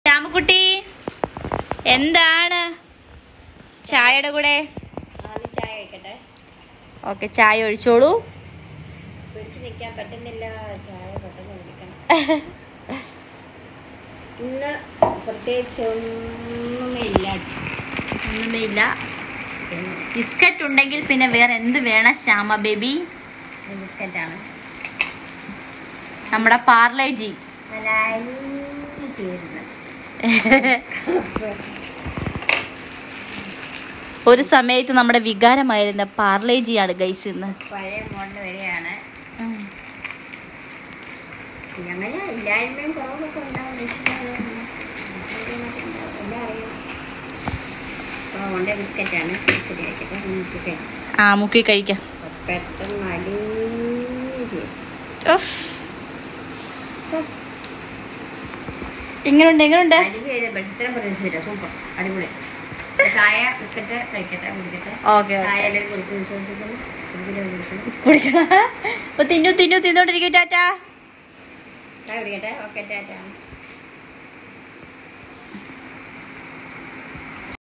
രാമക്കുട്ടി എന്താണ് ചായയുടെ കൂടെ? ചായ വെക്കട്ടെ. ഓക്കെ, ചായ ഒഴിച്ചോളൂ. പിടിച്ചു നിൽക്കാൻ പറ്റുന്നില്ല, ചായ പെട്ടെന്ന് കുടിക്കണം. ഇന്ന് പ്രത്യേകിച്ച് ഒന്നുമേ ഇല്ല. ബിസ്ക്കറ്റ് ഉണ്ടെങ്കിൽ പിന്നെ വേറെ എന്ത് വേണം ശ്യാമ ബേബി? ബിസ്ക്കറ്റാണ് നമ്മുടെ പാർലേജി. ഒരു സമയത്ത് നമ്മുടെ വികാരമായിരുന്ന പാർലേജിയാണ് ഗൈസ്. ഇന്ന് പഴയ മോഡൽ വരെയാണ്. അങ്ങനെ ഇല്ലായ്മയും കുറവൊക്കെ ഉണ്ടാവും. ബിസ്ക്കറ്റാണ്. മുക്കി കഴിക്കാം. പെട്ടെന്ന് എങ്ങനുണ്ട്? സൂപ്പർ, അടിപൊളി. ചായ ബിസ്ക്കറ്റ് കഴിക്കട്ടെ, കുടിക്കട്ടെ. തിന്നോണ്ടിരിക്കും. ടാറ്റാ. ചായ കുടിക്കട്ടെ. ഓക്കെ, ടാറ്റാ.